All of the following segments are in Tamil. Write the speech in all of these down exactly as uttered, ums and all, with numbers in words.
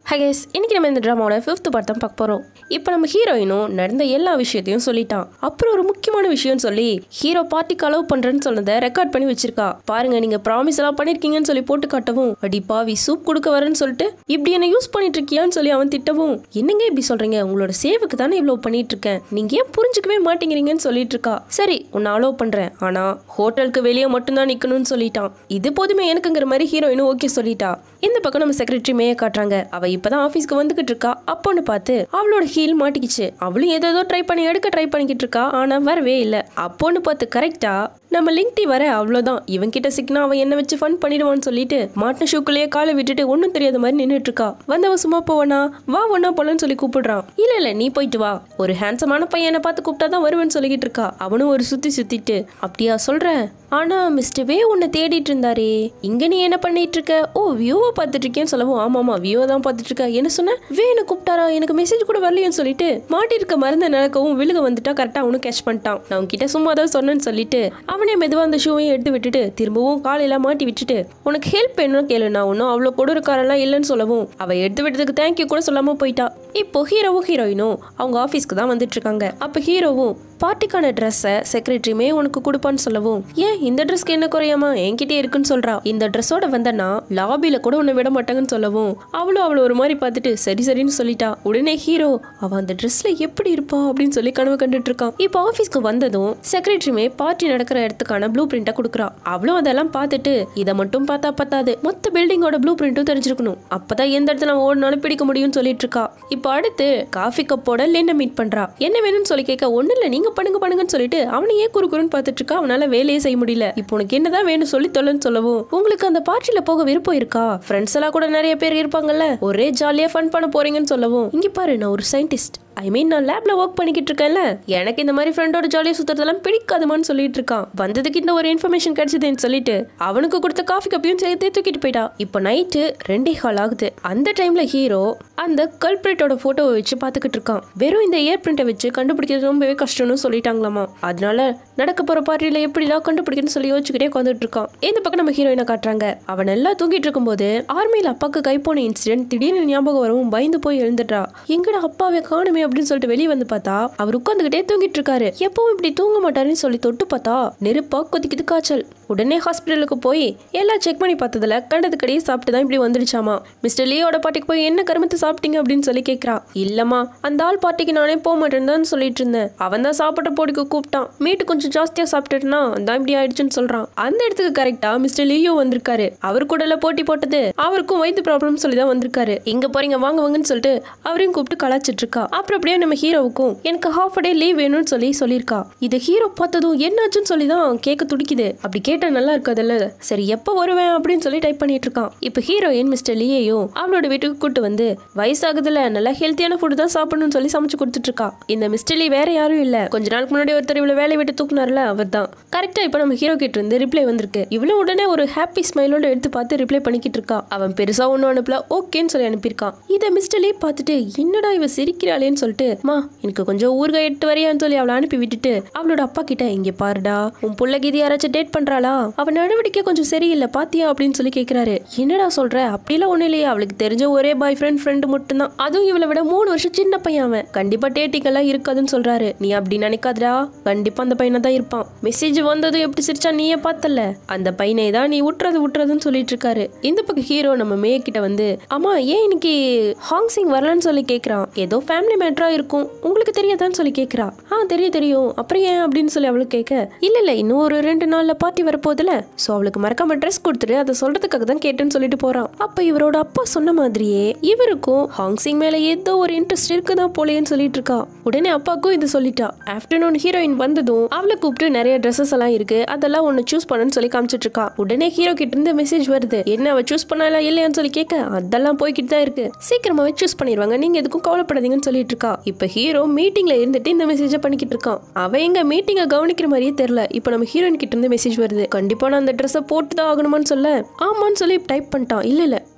Hi guys, இன்னைக்கு நம்ம இந்த டிராமாவோட ஃபிஃப்த் பார்ட் தான் பார்க்க போறோம். இப்போ நம்ம ஹீரோயினும் நடந்த எல்லா விஷயத்தையும் சொல்லிட்டான். அப்புறம் ஒரு முக்கியமான விஷயம் சொல்லி ஹீரோ பார்ட்டிக்கு அலோவ் பண்றேன்னு சொன்னதை ரெக்கார்ட் பண்ணி வச்சிருக்கா. பாருங்க நீங்க ப்ராமிஸ் எல்லாம் பண்ணிருக்கீங்கன்னு சொல்லி போட்டு காட்டவும், அடி பாவி சூப் கொடுக்க வரேன்னு சொல்லிட்டு இப்படி என்ன யூஸ் பண்ணிட்டு இருக்கியான்னு சொல்லி அவன் திட்டவும், என்னங்க இப்படி சொல்றீங்க, உங்களோட சேவுக்கு தானே இவ்வளவு பண்ணிட்டு இருக்கேன், நீங்க ஏன் புரிஞ்சுக்கவே மாட்டேங்கிறீங்கன்னு சொல்லிட்டு இருக்கா. சரி உன்னை அலோவ் பண்றேன், ஆனா ஹோட்டலுக்கு வெளியே மட்டும்தான் நிக்கணும்னு சொல்லிட்டான். இது போதுமே எனக்குங்கிற மாதிரி ஹீரோயினும் ஓகே சொல்லிட்டா. இந்த பக்கம் நம்ம செக்ரட்டரி மேய காட்டுறாங்க. அவ இப்பதான் ஆபீஸ்க்கு வந்துகிட்டு இருக்கா. அப்போன்னு பார்த்து அவளோட ஹீல் மாட்டிக்கிச்சு. அவளும் ஏதோ ட்ரை பண்ணி எடுக்க ட்ரை பண்ணிக்கிட்டு இருக்கா. ஆனா வரவே இல்லை. அப்போன்னு பார்த்து கரெக்டா நம்ம லிங்க்டி வர அவ்வளோதான். இவன் கிட்ட சிக்கினா அவன் என்ன வச்சு ஃபன் பண்ணிடுவான்னு சொல்லிட்டு மாட்டின ஷூக்குள்ளேயே காலை விட்டுட்டு ஒன்றும் தெரியாத மாதிரி நின்றுட்டு இருக்கா. வந்தவன் சும்மா போவனா, வா ஒன்னா போலன்னு சொல்லி கூப்பிடுறான். இல்ல இல்ல நீ போயிட்டு வா, ஒரு ஹேண்ட்ஸமான பையனை பார்த்து கூப்பிட்டாதான் வருவேன்னு சொல்லிக்கிட்டு இருக்கா. அவனும் ஒரு சுத்தி சுத்திட்டு, அப்படியா சொல்ற, ஆனா மிஸ்டர் வே உன்னை தேடிட்டு இருந்தாரே, இங்க நீ என்ன பண்ணிட்டு இருக்க? ஓ வியூவை பார்த்துட்டு இருக்கேன்னு சொல்லவும், ஆமாமா வியூவை தான் பார்த்துட்டு இருக்க. என்ன சொன்ன, வே என்ன கூப்பிட்டாரா, எனக்கு மெசேஜ் கூட வரலையேன்னு சொல்லிட்டு மாட்டி இருக்க மருந்து நடக்கவும் விழுக வந்துட்டா. கரெக்டா அவனும் கேட்ச் பண்ணிட்டான். நான் உன்கிட்ட சும்மா தான் சொன்னேன்னு சொல்லிட்டு அவனே மெதுவா அந்த ஷூவையும் எடுத்து விட்டுட்டு திரும்பவும் காலையில மாட்டி விட்டுட்டு, உனக்கு ஹெல்ப் வேணும்னு கேளு, நான் ஒன்னும் அவ்வளோ கொடுக்காரெல்லாம் இல்லைன்னு சொல்லவும் அவ எடுத்து விட்டதுக்கு தேங்க்யூ கூட சொல்லாம போயிட்டா. இப்போ ஹீரோவும் ஹீரோயினும் அவங்க ஆஃபீஸ்க்கு தான் வந்துட்டு இருக்காங்க. அப்ப ஹீரோவும் பார்ட்டிக்கான ட்ரெஸ்ஸை செக்ரட்டரியுமே உனக்கு கொடுப்பான்னு சொல்லவும், ஏன் இந்த ட்ரெஸ்க்கு என்ன குறையாமா, என்கிட்டே இருக்குன்னு சொல்றா. இந்த ட்ரெஸ்ஸோட வந்தனா லாபியில கூட உன்னை விட மாட்டாங்கன்னு சொல்லவும் அவளும் அவளை ஒரு மாதிரி பார்த்துட்டு சரி சரின்னு சொல்லிட்டா. உடனே ஹீரோ அவ அந்த ட்ரெஸ்ல எப்படி இருப்பா அப்படின்னு சொல்லி கனவு கண்டுட்டு இருக்கான். இப்போ ஆஃபீஸ்க்கு வந்ததும் செக்ரட்டரியுமே பார்ட்டி நடக்கிற இடத்துக்கான ப்ளூ பிரிண்டை கொடுக்குறா. அவளும் அதெல்லாம் பார்த்துட்டு இதை மட்டும் பார்த்தா பத்தாது, மொத்த பில்டிங்கோட ப்ளூ பிரிண்ட்டும் தெரிஞ்சிருக்கணும், அப்பதான் எந்த இடத்துல ஓடினாலும் பிடிக்க முடியும்னு சொல்லிட்டு இருக்கா. இப்போ அடுத்து காஃபி கப்போட லின்னை மீட் பண்றா. என்ன வேணும்னு சொல்லி கேட்க, ஒண்ணு இல்ல நீங்க பண்ணுங்க பண்ணுங்கன்னு சொல்லிட்டு அவனையே குறு குறுன்னு பார்த்துட்டு இருக்கா. அவனால வேலையே செய்ய முடியல. இப்போ உனக்கு என்னதான் வேணும் சொல்லி தொல்லுன்னு சொல்லவும், உங்களுக்கு அந்த பார்ட்டில போக விருப்பம் இருக்கா, ஃப்ரெண்ட்ஸ் எல்லாம் கூட நிறைய பேர் இருப்பாங்கல்ல, ஒரே ஜாலியா ஃபன் பண்ண போறீங்கன்னு சொல்லவும், இங்க பாரு நான் ஒரு சயின்டிஸ்ட், ஐ மீன் நான் லேப்ல ஒர்க் பண்ணிக்கிட்டு இருக்கேன்ல, எனக்கு இந்த மாதிரி ஃப்ரெண்டோட ஜாலியாக சுத்துறதெல்லாம் பிடிக்காதுமான்னு சொல்லிட்டு இருக்கான். வந்ததுக்கு இந்த ஒரு இன்ஃபர்மேஷன் கிடைச்சதுன்னு சொல்லிட்டு அவனுக்கு கொடுத்த காஃபி கப்பையும் சேர்த்து தூக்கிட்டு போயிட்டா. இப்போ நைட்டு ரெண்டே கால் ஆகுது. அந்த டைம்ல ஹீரோ அந்த கல்பிரேட்டோட போட்டோவை வச்சு பாத்துக்கிட்டு இருக்கான். வெறும் இந்த ஏர் பிரிண்டை வச்சு கண்டுபிடிக்கிறது ரொம்பவே கஷ்டம்னு சொல்லிட்டாங்களாமா. அதனால நடக்க போற பார்ட்டியில எப்படிலாம் கண்டுபிடிக்கணும்னு சொல்லி யோசிச்சுக்கிட்டே உட்காந்துட்டு இருக்கான். இந்த பக்கம் நம்ம ஹீரோயினை காட்டுறாங்க. அவன் நல்லா தூங்கிட்டு இருக்கும் போது ஆர்மியில அப்பாக்கு கை போன இன்சிடென்ட் திடீர்னு ஞாபகம் வரவும் பயந்து போய் எழுந்துட்டா. எங்கடா அப்பாவே காணுமே அப்படின்னு சொல்லிட்டு வெளியே வந்து பார்த்தா அவர் உட்காந்துக்கிட்டே தூங்கிட்டு இருக்காரு. எப்பவும் இப்படி தூங்க மாட்டாருன்னு சொல்லி தொட்டு பார்த்தா நெருப்பா கொதிக்குது காய்ச்சல். உடனே ஹாஸ்பிட்டலுக்கு போய் எல்லாம் செக் பண்ணி பார்த்ததுல கண்டதுக்கடியே சாப்பிட்டு தான் இப்படி வந்துடுச்சாமா. மிஸ்டர் லியோட பார்ட்டிக்கு போய் என்ன கருமத்தை சாப்பிட்டீங்க அப்படின்னு சொல்லி கேட்கறா. இல்லம்மா அந்த ஆள் பார்ட்டிக்கு நானே போக மாட்டேன்னு சொல்லிட்டு இருந்தேன், அவன் தான் சாப்பிட்ட போட்டிக்கு கூப்பிட்டான், மீட்டு கொஞ்சம் ஜாஸ்தியா சாப்பிட்டுட்டுனா தான் இப்படி ஆயிடுச்சுன்னு சொல்றான். அந்த இடத்துக்கு கரெக்டா மிஸ்டர் லியோ வந்திருக்காரு. அவர் கூட எல்லாம் போட்டி போட்டது அவருக்கும் வயிற்று ப்ராப்ளம் சொல்லி தான் வந்திருக்காரு. இங்க போறீங்க வாங்க வாங்கன்னு சொல்லிட்டு அவரையும் கூப்பிட்டு கலாச்சிட்டு இருக்கா. அப்புறம் அப்படியே நம்ம ஹீரோவுக்கும் எனக்கு ஹாஃப் டே லீவ் வேணும்னு சொல்லி சொல்லியிருக்கா. இது ஹீரோ பார்த்ததும் என்னாச்சுன்னு சொல்லி தான் கேட்க துடிக்குது. அப்படி கேட்டா நல்லா இருக்காதுல்ல, சரி எப்ப வருவேன் அப்படின்னு சொல்லி டைப் பண்ணிட்டு இருக்கான். இப்ப ஹீரோயின் மிஸ்டர் லியையும் அவளோட வீட்டுக்கு கூட்டு வந்து வயசாகுதுல நல்லா ஹெல்த்தியான ஃபுட் தான் சாப்பிடணும்னு சொல்லி சமைச்சு கொடுத்துட்டு இருக்கா. இந்த மிஸ்டர் லீ வேற யாரும் இல்ல, கொஞ்ச நாளுக்கு முன்னாடி ஒருத்தர் இவ்வளவு வேலையை விட்டு தூக்குனார்ல அவர் தான். கரெக்டா இப்ப நம்ம ஹீரோ கிட்ட இருந்து ரிப்ளை வந்திருக்கு. இவ்வளவு உடனே ஒரு ஹாப்பி ஸ்மைலோட எடுத்து பார்த்து ரிப்ளை பண்ணிக்கிட்டு இருக்கா. அவன் பெருசா ஒன்னும் அனுப்பல, ஓகேன்னு சொல்லி அனுப்பியிருக்கான். இதை மிஸ்டர் லீ பார்த்துட்டு என்னடா இவ சிரிக்கிறாளேன்னு சொல்லிட்டு, மா எனக்கு கொஞ்சம் ஊறுகாய் எட்டு வரையான்னு சொல்லி அவளை அனுப்பி விட்டுட்டு அவளோட அப்பா கிட்ட, இங்க பாருடா உன் புள்ள கீதி யாராச்சும் டேட் பண்றாளா, அவன் நடவடிக்கை கொஞ்சம் சரியில்லை பாத்தியா அப்படின்னு சொல்லி கேட்கிறாரு. என்னடா சொல்ற, அப்படிலாம் ஒண்ணு இல்லையா, அவளுக்கு தெரிஞ்ச ஒரே பாய் ஃப்ரெண்ட் ஃப்ரெண்டு மட்டும் தான், அதுவும் இவளை விட மூணு வருஷம் சின்ன பையன், அவன் கண்டிப்பா டேட்டிங் எல்லாம் இருக்காதுன்னு சொல்றாரு. நீ அப்படி நினைக்காதடா, கண்டிப்பா அந்த பையனை தான் இருப்பான், மெசேஜ் வந்ததும் எப்படி சிரிச்சா நீயே பார்த்தல, அந்த பையனை தான் நீ விட்டுறது விட்டுறதுன்னு சொல்லிட்டு இருக்காரு. இந்த பக்கம் ஹீரோ நம்ம மே கிட்ட வந்து, அம்மா ஏன் இன்னைக்கு ஹாங் சிங் வரலன்னு சொல்லி கேட்கறான். ஏதோ ஃபேமிலி மேட்டரா இருக்கும், உங்களுக்கு தெரியாதான்னு சொல்லி கேட்கறா. ஆ தெரியும் தெரியும், அப்புறம் ஏன் அப்படின்னு சொல்லி அவளுக்கு கேட்க, இல்ல இல்ல இன்னும் ஒரு ரெண்டு நாள்ல பார்ட்டி வரப்போதுல, சோ அவளுக்கு மறக்காம ட்ரெஸ் கொடுத்துட்டு அதை சொல்றதுக்காக தான் கேட்டேன்னு சொல்லிட்டு போறான். அப்ப இவரோட அப்பா சொன்ன மாதிரியே இவருக்கும் ஹாங் சிங் மேல ஏதோ ஒரு இன்ட்ரெஸ்ட் இருக்குதான் போலேன்னு சொல்லிட்டு இருக்கா. உடனே அப்பாக்கும் இது சொல்லிட்டா. ஆஃப்டர்நூன் ஹீரோயின் வந்ததும் அவளை கூப்பிட்டு நிறைய ட்ரெஸ்ஸஸ் எல்லாம் இருக்கு, அதெல்லாம் ஒன்னு சூஸ் பண்ணுன்னு சொல்லி காமிச்சிட்டு இருக்கா. உடனே ஹீரோ கிட்ட இருந்து மெசேஜ் வருது. என்ன அவ சூஸ் பண்ணல இல்லையான்னு சொல்லி கேட்க, அதெல்லாம் போய்கிட்டு தான் இருக்கு, சீக்கிரமாவே சூஸ் பண்ணிடுவாங்க, நீங்க எதுக்கும் கவலைப்படாதீங்கன்னு சொல்லிட்டு இருக்கா. இப்ப ஹீரோ மீட்டிங்ல இருந்துட்டு இந்த மெசேஜை பண்ணிக்கிட்டு இருக்கான். அவ எங்க மீட்டிங்கை கவனிக்கிற மாதிரியே தெரியல. இப்ப நம்ம ஹீரோயின் கிட்ட இருந்து மெசேஜ் வருது. கண்டிப்பா நான் அந்த ட்ரெஸ்ஸை போட்டுதான் ஆகணுமான்னு சொல்ல, ஆமான்னு சொல்லி டைப் பண்ணிட்டான். இல்ல இல்ல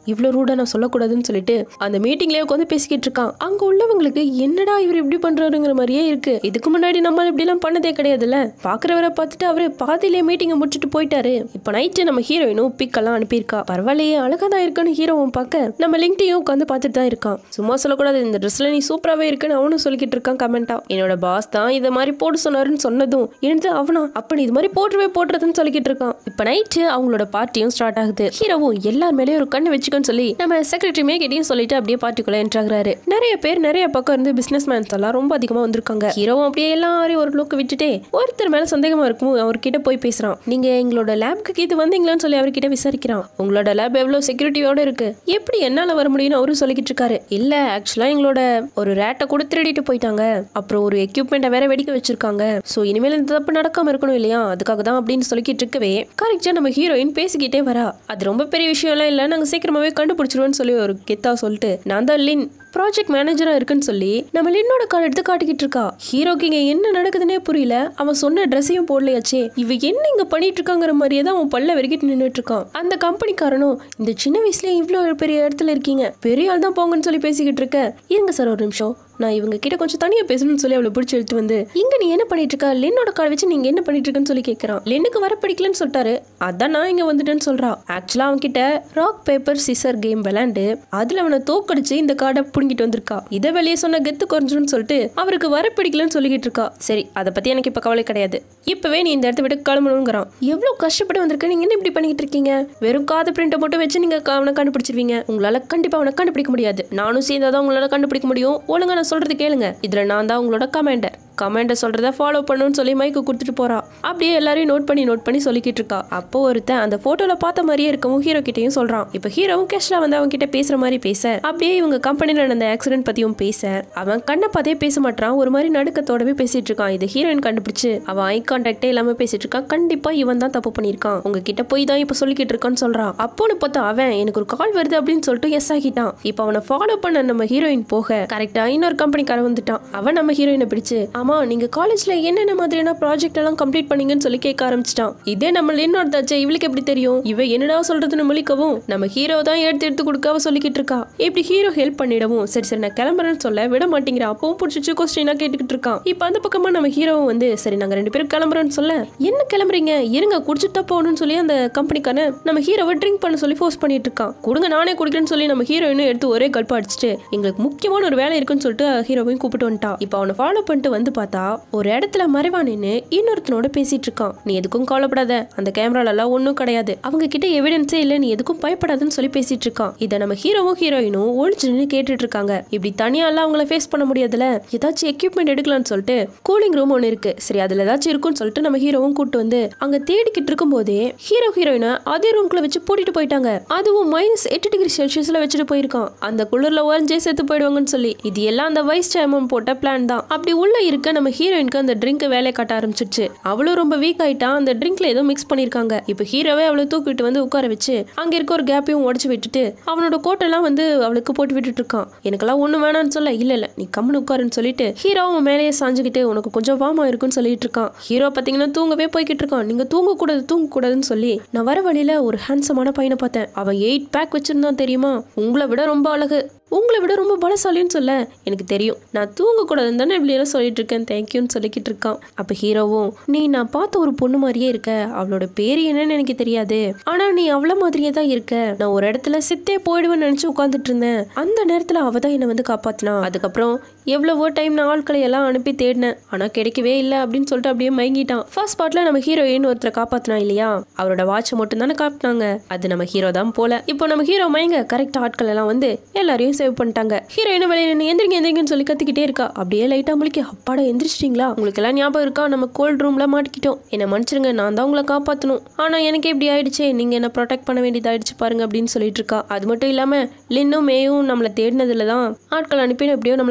இவ்வளவு ரூடா நான் சொல்லக்கூடாதுன்னு சொல்லிட்டு அந்த மீட்டிங்லயே உட்காந்து பேசிக்கிட்டு இருக்கான். அங்க உள்ளவங்களுக்கு என்னடா இவர் இப்படி பண்றாருங்கிற மாதிரியே இருக்கு. இதுக்கு முன்னாடி நம்ம இப்படி எல்லாம் பண்ணதே கிடையாதுல்ல. பாக்குறவரை பார்த்துட்டு அவரு பாதியிலே மீட்டிங்கை முடிச்சுட்டு போயிட்டாரு. இப்ப நைட்டு நம்ம ஹீரோயினும் பிக்கெல்லாம் அனுப்பியிருக்கா. பரவாயில்லையே அழகா தான் இருக்குன்னு ஹீரோவும் பார்க்க நம்ம லிங்க்டையும் உட்காந்து பார்த்துட்டு தான் இருக்கான். சும்மா சொல்லக்கூடாது, இந்த ட்ரெஸ்ல நீ சூப்பராகவே இருக்குன்னு அவனும் சொல்லிக்கிட்டு இருக்கான் கமெண்டா. என்னோட பாஸ் தான் இதை மாதிரி போட்டு சொன்னாருன்னு சொன்னதும் இருந்து அவனா அப்ப இது மாதிரி போட்டுவே போட்டுறதுன்னு சொல்லிக்கிட்டு இருக்கான். இப்ப நைட்டு அவங்களோட பார்ட்டியும் ஸ்டார்ட் ஆகுது. ஹீரோவும் எல்லார் மேலேயும் ஒரு கண்ணு வச்சுக்கன்னு சொல்லி நம்ம செக்ரட்டரிமே கிட்டையும் சொல்லிட்டு அப்படியே பார்ட்டிக்குள்ள என்ட்ராகிறாரு. நிறைய பேர் நிறைய பக்கம் இருந்து பிசினஸ் மேன்ஸ் எல்லாம் ரொம்ப அதிகமா வந்திருக்காங்க. ஹீரோவும் அப்படியே எல்லாரையும் ஒரு லுக்கு விட்டுட்டே ஒருத்தர் மேல சந்தேகமா இருக்கும் அவர்கிட்ட போய் பேசுறான். நீங்க எங்களோட லேப்க்கு இது வந்தீங்களான்னு சொல்லி அவர்கிட்ட விசாரிக்கிறான். உங்களோட லேப் எவ்வளவு செக்யூரிட்டியோட இருக்கு, எப்படி என்னால வர முடியும்னு அவரும் சொல்லிக்கிட்டு இருக்காரு. இல்ல ஆக்சுவலா எங்களோட ஒரு ரேட்டை கூட திருடிட்டு போயிட்டாங்க, அப்புறம் ஒரு எக்யூப்மெண்ட்டை வேற வெடிக்க வச்சிருக்காங்க. சோ இனிமேல் இந்த தப்பு நடக்காம இருக்கணும் இல்லையா, அதுக்காக தான் அப்படின்னு சொல்லிக்கிட்டு இருக்கவே கரெக்டா நம்ம ஹீரோயின் பேசிக்கிட்டே வரா. அது ரொம்ப பெரிய விஷயம் எல்லாம் இல்ல, நாங்க சீக்கிரமாவே கண்டுபிடிச்சிருவோம்னு சொல்லி ஒரு கெத்தா சொல்லிட்டு நான் தான் லின் ப்ராஜெக்ட் மேனேஜரா இருக்குன்னு சொல்லி நம்ம லின்னோட கார்டு எடுத்து காட்டிக்கிட்டு இருக்கா. ஹீரோக்கு இங்க என்ன நடக்குதுன்னே புரியல. அவன் சொன்ன ட்ரெஸ்ஸையும் போடலையாச்சே, இவ என்ன இங்க பண்ணிட்டு இருக்காங்கிற மாதிரியே தான் அவன் பல்ல வெறிக்கிட்டு நின்றுட்டு இருக்கான். அந்த கம்பெனிக்காரனும் இந்த சின்ன வயசுல இவ்வளவு பெரிய இடத்துல இருக்கீங்க, பெரிய ஆள் தான் போங்கன்னு சொல்லி பேசிக்கிட்டு இருக்க. இருங்க சார் ஒரு நிமிஷம், நான் இவங்க கிட்ட கொஞ்சம் தனியா பேசணும்னு சொல்லி அவளை பிடிச்சி எடுத்து வந்து இங்க நீ என்ன பண்ணிட்டு இருக்கா, லின்னோட கார்டு வச்சு நீங்க என்ன பண்ணிட்டு இருக்கன்னு சொல்லி கேட்கறான். லின்னுக்கு வர பிடிக்கலன்னு சொல்லிட்டாரு, அதான் நான் இங்க வந்துட்டேன்னு சொல்றா. ஆக்சுவலா அவன் கிட்ட ராக் பேப்பர் சிசர் கேம் விளையாண்டு அதுல அவனை தோக்கடிச்சு இந்த கார்டை புடுங்கிட்டு வந்திருக்கா. இதை வெளியே சொன்ன கெத்து குறைஞ்சுன்னு சொல்லிட்டு அவருக்கு வர பிடிக்கலன்னு சொல்லிக்கிட்டு இருக்கா. சரி அதை பத்தி எனக்கு இப்ப கவலை கிடையாது, இப்பவே நீ இந்த இடத்த விட்டு கிளம்பணுங்கிறான். எவ்வளவு கஷ்டப்பட்டு வந்திருக்க, நீங்க என்ன இப்படி பண்ணிக்கிட்டு இருக்கீங்க, வெறும் காது பிரிண்ட்டை போட்டு வச்சு நீங்க அவனை கண்டுபிடிச்சிருவீங்க, உங்களால கண்டிப்பா அவனை கண்டுபிடிக்க முடியாது, நானும் சேர்ந்தாதான் உங்களால கண்டுபிடிக்க முடியும், ஒழுங்கா நான் சொல்றது கேளுங்க, இதுல நான் தான் உங்களோட கமாண்டர், கமாண்டர் சொல்றத ஃபாலோ பண்ணணும்னு சொல்லி மைக்கு கொடுத்துட்டு போறா. அப்படியே எல்லாரையும் நோட் பண்ணி நோட் பண்ணி சொல்லிக்கிட்டு இருக்கா. அப்போ ஒருத்தன் அந்த போட்டோல பார்த்த மாதிரியே இருக்கவும் ஹீரோ கிட்டையும் சொல்றான். இப்ப ஹீரோவும் கேஷ்ல வந்து அவங்க கிட்ட பேசுற மாதிரி பேச, அப்படியே இவங்க கம்பெனில நடந்த ஆக்சிடென்ட் பத்தியும் பேச, அவன் கண்ணை பார்த்தே பேச மாட்டான், ஒரு மாதிரி நடுக்கத்தோடவே பேசிட்டு இருக்கான். இது ஹீரோயின் கண்டுபிடிச்சு அவன் ஐ கான்டாக்டே இல்லாம பேசிட்டு இருக்கான். கண்டிப்பா இவன் தான் தப்பு பண்ணிருக்கான், உங்ககிட்ட போய் தான் இப்ப சொல்லிக்கிட்டு இருக்கான்னு சொல்றான். அப்போன்னு பார்த்தா அவன் எனக்கு ஒரு கால் வருது அப்படின்னு சொல்லிட்டு எஸ் ஆகிட்டான். இப்ப அவனை ஃபாலோ பண்ண நம்ம ஹீரோயின் போக கரெக்டா இன்னொரு கம்பெனிக்காரன் வந்துட்டான். அவன் நம்ம ஹீரோயினை பிடிச்சு ஆமா நீங்க காலேஜ்ல என்னென்ன மாதிரியான ப்ராஜெக்ட் எல்லாம் கம்ப்ளீட் பண்ணீங்கன்னு சொல்லி கேட்க ஆரம்பிச்சிட்டான். இதே நம்ம லின்னோட தாச்சே, இவளுக்கு எப்படி தெரியும், இவ என்னடா சொல்றதுன்னு முழிக்கவும் நம்ம ஹீரோ தான் எடுத்து எடுத்து கொடுக்காம சொல்லிக்கிட்டு இருக்கா. இப்படி ஹீரோ ஹெல்ப் பண்ணிடவும் சரி சரி நான் கிளம்புறேன்னு சொல்ல விட மாட்டேங்கிறா. அப்பவும் பிடிச்சி கொஸ்டினா கேட்டுக்கிட்டு இருக்கான். இப்ப அந்த பக்கமா நம்ம ஹீரோவும் வந்து சரி நாங்க ரெண்டு பேரும் கிளம்புறோம்னு சொல்ல, என்ன கிளம்புறீங்க, இருங்க குடிச்சுட்டா போகணும்னு சொல்லி அந்த கம்பெனிக்கான நம்ம ஹீரோவை ட்ரிங்க் பண்ண சொல்லி ஃபோர்ஸ் பண்ணிட்டு இருக்கான். கொடுங்க நானே குடிக்கிறேன்னு சொல்லி நம்ம ஹீரோயினும் எடுத்து ஒரே கல்ப்பா அடிச்சுட்டு எங்களுக்கு முக்கியமான ஒரு வேலை இருக்குன்னு சொல்லிட்டு ஹீரோவையும் கூப்பிட்டு வந்துட்டா. இப்ப அவனை ஃபாலோ பண்ணிட்டு வந்து பார்த்தா ஒரு இடத்துல மறைவா நின்னு இன்னொருத்தனோட பேசிட்டு இருக்கான். நீ எதுக்கும் கவலைப்படாத, அந்த கேமரால எல்லாம் ஒன்னும் கிடையாது, அவங்க கிட்ட எவிடன்ஸே இல்ல, நீ எதுக்கும் பயப்படாதுன்னு சொல்லி பேசிட்டு இருக்கான். இத நம்ம ஹீரோவும் ஹீரோயினும் ஒளிச்சு நின்று கேட்டுட்டு இருக்காங்க. இப்படி தனியா எல்லாம் அவங்கள ஃபேஸ் பண்ண முடியாதுல, ஏதாச்சும் எக்யூப்மெண்ட் எடுக்கலாம்னு சொல்லிட்டு கூலிங் ரூம் ஒன்னு இருக்கு, சரி அதுல ஏதாச்சும் இருக்குன்னு சொல்லிட்டு நம்ம ஹீரோவும் கூட்டு வந்து அங்க தேடிக்கிட்டு இருக்கும் போதே ஹீரோ ஹீரோயினை அதே ரூம்குள்ள வச்சு பூட்டிட்டு போயிட்டாங்க. அதுவும் மைனஸ் எட்டு டிகிரி செல்சியஸ்ல வச்சுட்டு போயிருக்கான். அந்த குளிர்ல உறைஞ்சே செத்து போயிடுவாங்கன்னு சொல்லி. இது எல்லாம் அந்த வைஸ் சேர்மன் போட்ட பிளான் தான். அப்படி உள்ள இருக்க நம்ம ஹீரோயினுக்கு அந்த ட்ரிங்க் வேலை காட்ட ஆரம்பிச்சிருச்சு. அவளும் ரொம்ப வீக் ஆயிட்டா, அந்த ட்ரிங்க்ல ஏதோ மிக்ஸ் பண்ணிருக்காங்க. இப்ப ஹீரோவே அவளை தூக்கிட்டு வந்து உட்கார வச்சு அங்க இருக்க ஒரு கேப்பையும் உடைச்சு விட்டுட்டு அவனோட கோட்டெல்லாம் வந்து அவளுக்கு போட்டு விட்டுட்டு இருக்கான். எனக்கெல்லாம் ஒண்ணு வேணான்னு சொல்ல, இல்ல இல்ல நீ கம்முன்னு உட்காருன்னு சொல்லிட்டு ஹீரோ அவன் மேலேயே சாஞ்சுக்கிட்டு உனக்கு கொஞ்சம் வாமா இருக்குன்னு சொல்லிட்டு இருக்கான். ஹீரோ பாத்தீங்கன்னா தூங்கவே போய்கிட்டு இருக்கான். நீங்க தூங்க கூடாது தூங்க கூடாதுன்னு சொல்லி நான் வர வழியில ஒரு ஹேண்ட்ஸமான பையனை பார்த்தேன். அவன் எயிட் பேக் வச்சிருந்தான் தெரியுமா, உங்களை விட ரொம்ப அழகு, உங்களை விட ரொம்ப பலசாலின்னு சொல்ல, எனக்கு தெரியும் நான் தூங்க கூடாதுன்னு தானே இப்படி எல்லாம் சொல்லிட்டு இருக்கேன், தேங்க்யூன்னு சொல்லிக்கிட்டு இருக்கான். அப்ப ஹீரோவும் நீ நான் பார்த்த ஒரு பொண்ணு மாதிரியே இருக்க, அவளோட பேரு என்னன்னு எனக்கு தெரியாது, ஆனா நீ அவள மாதிரியே தான் இருக்க, நான் ஒரு இடத்துல சித்தே போயிடுவேன்னு நினைச்சு உட்காந்துட்டு இருந்தேன், அந்த நேரத்துல அவ தான் என்னை வந்து காப்பாத்தினா, அதுக்கப்புறம் எவ்வளவோ டைம் நான் ஆட்களை எல்லாம் அனுப்பி தேடினேன், ஆனா கிடைக்கவே இல்லை அப்படின்னு சொல்லிட்டு அப்படியே மயங்கிட்டான். ஃபர்ஸ்ட் பார்ட்ல நம்ம ஹீரோயின் ஒருத்தரை காப்பாத்தினா இல்லையா, அவரோட வாட்சை மட்டும் தானே காப்பினாங்க, அது நம்ம ஹீரோ தான் போல. இப்போ நம்ம ஹீரோ மயங்க கரெக்ட் ஆட்கள் எல்லாம் வந்து எல்லாரையும் சேவ் பண்ணிட்டாங்க. ஹீரோயின் வெளியே நின்று எந்திரிங்க எந்திரிங்கன்னு சொல்லி கத்திக்கிட்டே இருக்கா. அப்படியே லைட்டா முழிக்க, அப்பாடா எந்திரிச்சிட்டீங்களா, உங்களுக்கு எல்லாம் ஞாபகம் இருக்கா, நம்ம கோல்ட் ரூம்ல மாட்டிக்கிட்டோம், என்ன மன்னிச்சிருங்க, நான் தான் உங்களை காப்பாற்றணும், ஆனா எனக்கு எப்படி ஆயிடுச்சே, நீங்க என்ன ப்ரொடெக்ட் பண்ண வேண்டியதாயிடுச்சு பாருங்க அப்படின்னு சொல்லிட்டு இருக்கா. அது மட்டும் இல்லாம லின்னும் மேயும் நம்மளை தேடினதுல தான் ஆட்கள் அனுப்பி எப்படியோ நம்மளை கண்டுபிடிச்சு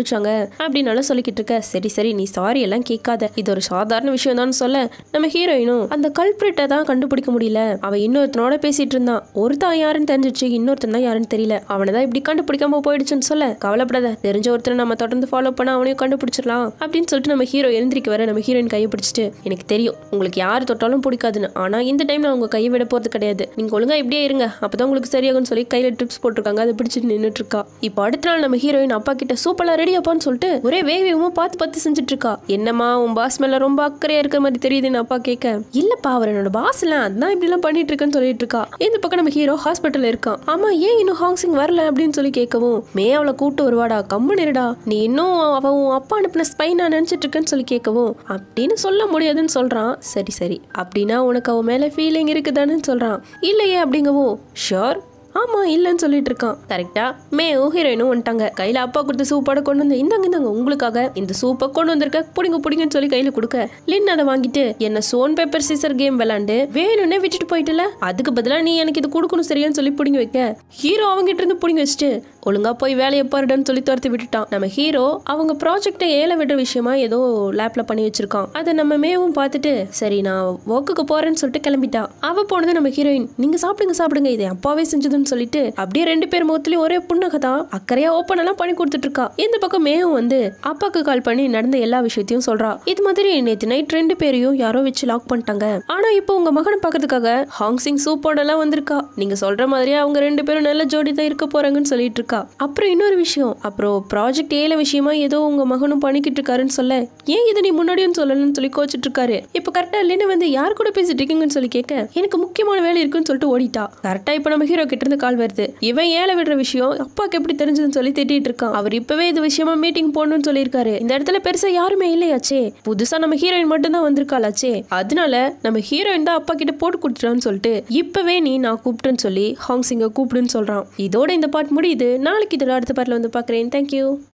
கண்டுபிடிச்சாங்க அப்படின்னு சொல்லிக்கிட்டு இருக்க. சரி சரி நீ சாரி எல்லாம் கேட்காத, இது ஒரு சாதாரண விஷயம் தான் சொல்ல நம்ம ஹீரோயினும் அந்த கல்பிரிட்டை தான் கண்டுபிடிக்க முடியல. அவன் இன்னொருத்தனோட பேசிட்டு இருந்தான். ஒருத்தன் யாருன்னு தெரிஞ்சிச்சு, இன்னொருத்தன் தான் யாருன்னு தெரியல. அவனை தான் இப்படி கண்டுபிடிக்காம போயிடுச்சுன்னு சொல்ல கவலைப்படாத, தெரிஞ்ச ஒருத்தரை நம்ம தொடர்ந்து ஃபாலோ பண்ண அவனையும் கண்டுபிடிச்சிடலாம் அப்படின்னு சொல்லிட்டு நம்ம ஹீரோ எழுந்திரிக்க வர நம்ம ஹீரோயின் கையை பிடிச்சிட்டு, எனக்கு தெரியும் உங்களுக்கு யார் தொட்டாலும் பிடிக்காதுன்னு, ஆனா இந்த டைம் நான் உங்க கையை விட போறது கிடையாது, நீங்க ஒழுங்கா இப்படியே இருங்க அப்பதான் உங்களுக்கு சரியாகும்னு சொல்லி கையில ட்ரிப்ஸ் போட்டிருக்காங்க. அதை பிடிச்சிட்டு நின்றுட்டு இருக்கா. இப்போ அடுத்த நாள் நம்ம ஹீரோயின் அப்பா கிட்ட சூப்பரா ரெடி அப்பான்னு சொல்லிட்டு ஒரே வேகமா பார்த்து பார்த்து செஞ்சுட்டு இருக்கா. என்னமா உன் பாஸ் மேல ரொம்ப அக்கறையா இருக்கிற மாதிரி தெரியுதுன்னு அப்பா கேட்க, இல்லப்பா அவர் என்னோட பாஸ் எல்லாம் அதான் இப்படி எல்லாம் பண்ணிட்டு இருக்கேன்னு சொல்லிட்டு இருக்கா. இந்த பக்கம் நம்ம ஹீரோ ஹாஸ்பிட்டல் இருக்கான். ஆமா ஏன் இன்னும் ஹாங்ஸிங் வரல அப்படின்னு சொல்லி கேட்கவும், மே அவளை கூட்டு வருவாடா கம்மு நிறடா, நீ இன்னும் அவ உன் அப்பா அனுப்பின ஸ்பைனா நினைச்சிட்டு இருக்கேன்னு சொல்லி கேட்கவும், அப்படின்னு சொல்ல முடியாதுன்னு சொல்றான். சரி சரி அப்படின்னா உனக்கு அவ மேல ஃபீலிங் இருக்குதான்னு சொல்றான். இல்லையே அப்படிங்கவும், ஷோர் ஆமா இல்லன்னு சொல்லிட்டு இருக்கான். கரெக்டா மேவும் ஹீரோயினும் வந்துட்டாங்க. கையில அப்பா கொடுத்த சூப்பாட கொண்டு வந்து, இந்தாங்க இந்தாங்க உங்களுக்காக இந்த சூப்பை கொண்டு வந்திருக்க, புடிங்க புடிங்கன்னு சொல்லி கையில கொடுக்க, லின் அதை வாங்கிட்டு என்ன சோன் பேப்பர் சீசர் கேம் விளையாண்டு வேணும்னே விட்டுட்டு போயிட்டல, அதுக்கு பதிலா நீ எனக்கு இது கொடுக்கணும் சரியான்னு சொல்லி புடிங்க வைக்க, ஹீரோ அவங்கிட்ட இருந்து புடிங்க வச்சுட்டு ஒழுங்கா போய் வேலையை பாருடான்னு சொல்லி துரத்தி விட்டுட்டான். நம்ம ஹீரோ அவங்க ப்ராஜெக்டை ஏல விடுற விஷயமா ஏதோ லேப்ல பண்ணி வச்சிருக்கான். அதை நம்ம மேவும் பார்த்துட்டு சரி நான் ஒர்க்குக்கு போறேன்னு சொல்லிட்டு கிளம்பிட்டா. அவ போனது நம்ம ஹீரோயின், நீங்க சாப்பிடுங்க சாப்பிடுங்க இது அப்பாவே செஞ்சதுன்னு சொல்லிட்டு அப்படியே ரெண்டு பேர் முகத்துலயும் ஒரே புண்ணகதா அக்கறையா ஓப்பன் எல்லாம் பண்ணி கொடுத்துட்டு இருக்கா. இந்த பக்கம் மேவும் வந்து அப்பாக்கு கால் பண்ணி நடந்த எல்லா விஷயத்தையும் சொல்றா. இது மாதிரி நேற்று நைட் ரெண்டு பேரையும் யாரோ வச்சு லாக் பண்ணிட்டாங்க. ஆனா இப்போ உங்க மகனை பாக்கிறதுக்காக ஹாங்ஸிங் சூப்போட எல்லாம் வந்திருக்கா. நீங்க சொல்ற மாதிரியே அவங்க ரெண்டு பேரும் நல்ல ஜோடி தான் இருக்க போறாங்கன்னு சொல்லிட்டு இருக்கா. அப்புறம் இன்னொரு விஷயம், அப்புறம் ப்ராஜெக்ட் ஏல விஷயமா ஏதோ உங்க மகனும் பண்ணிக்கிட்டு இருக்காருன்னு சொல்ல, ஏன் இதை நீ முன்னாடியும் சொல்லணும்னு சொல்லி கோச்சிட்டு இருக்காரு. இப்ப கரெக்டா இல்லைன்னு வந்து யார் கூட பேசிட்டு இருக்கீங்கன்னு சொல்லி கேட்க, எனக்கு முக்கியமான வேலை இருக்குன்னு சொல்லிட்டு ஓடிட்டா. கரெக்டா இப்ப நம்ம ஹீரோ கிட்ட இருந்து கால் வருது. இவன் ஏல விடுற விஷயம் அப்பாக்கு எப்படி தெரிஞ்சதுன்னு சொல்லி திட்டிட்டு இருக்கான். அவர் இப்பவே இது விஷயமா மீட்டிங் போடணும்னு சொல்லியிருக்காரு. இந்த இடத்துல பெருசா யாருமே இல்லையாச்சே, புதுசா நம்ம ஹீரோயின் மட்டும் தான் வந்திருக்காளாச்சே, அதனால நம்ம ஹீரோயின் தான் அப்பா கிட்ட போட்டு கொடுத்துட்டான்னு சொல்லிட்டு இப்பவே நீ நான் கூப்பிட்டுன்னு சொல்லி ஹாங்ஸிங்க கூப்பிடுன்னு சொல்றான். இதோட இந்த பாட் முடியுது. நாளைக்கு இதோட அடுத்த பாட்டில் வந்து பார்க்குறேன். தேங்க்யூ.